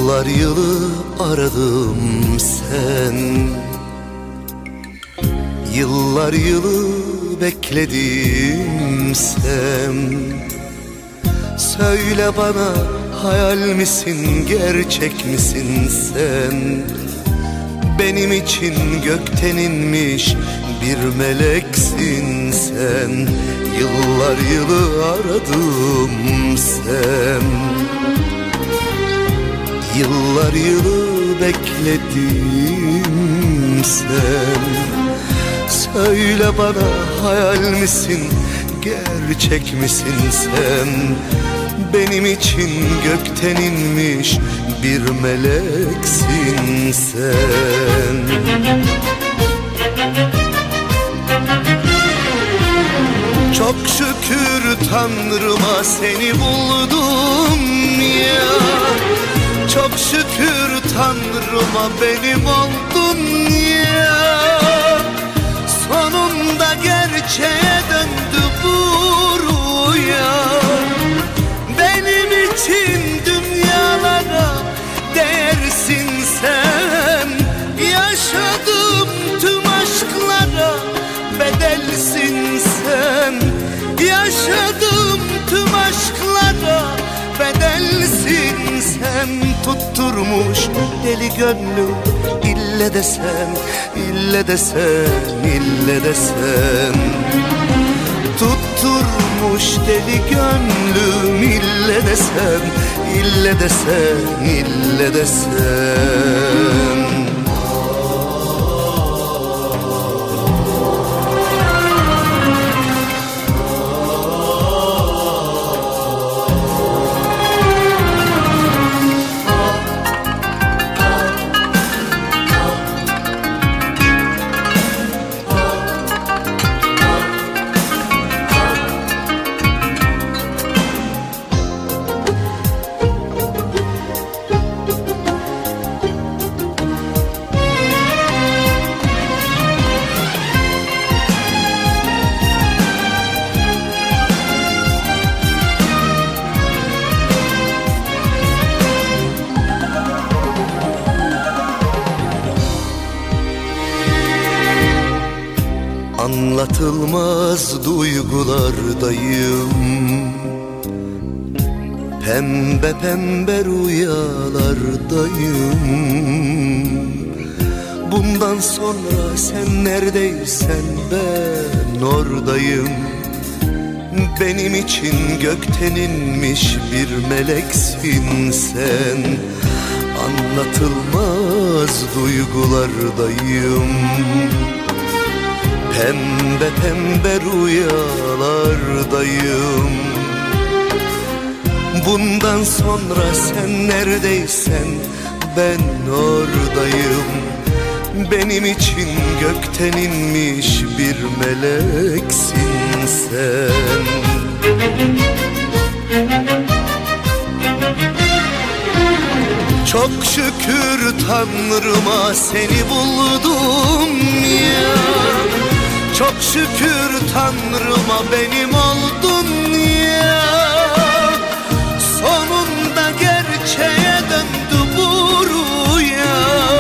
Yıllar yılı aradım sen, yıllar yılı bekledim sen. Söyle bana, hayal misin, gerçek misin sen? Benim için gökten inmiş bir meleksin sen. Yıllar yılı aradım sen, yıllar yılı bekledim sen. Söyle bana, hayal misin, gerçek misin sen? Benim için gökten inmiş bir meleksin sen. Çok şükür Tanrıma seni buldum ya. Çok şükür Tanrıma benim oldun ya. Sonunda gerçeğe döndü bu rüya. Benim için dünyalara değersin sen. Yaşadığım tüm aşklara bedelsin sen. Yaşadığım tüm aşklara bedelsin sen. Tutturmuş deli gönlüm, ille desem, ille desem, ille desem. Tutturmuş deli gönlüm, ille desem, ille desem, ille desem. Anlatılmaz duygulardayım, pembe pembe rüyalardayım. Bundan sonra sen neredeysen ben oradayım. Benim için gökten inmiş bir meleksin sen. Anlatılmaz duygulardayım, pembe pembe rüyalardayım. Bundan sonra sen neredeysen ben oradayım. Benim için gökten inmiş bir meleksin sen. Çok şükür Tanrıma seni buldum ya. Çok şükür Tanrıma benim oldun ya. Sonunda gerçeğe döndü bu rüya.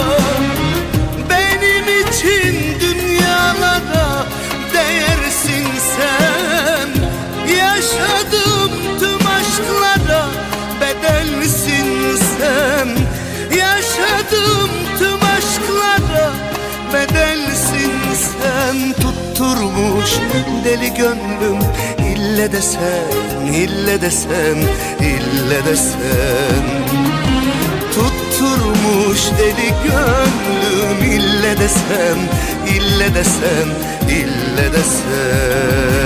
Benim için dünyalara değersin sen. Yaşadığım tüm aşklara bedelsin sen. Yaşadığım tüm aşklara bedelsin sen. Tutturmuş deli gönlüm, ille desen, ille desen, ille desen. Tutturmuş deli gönlüm, ille desem, ille desem, ille desem.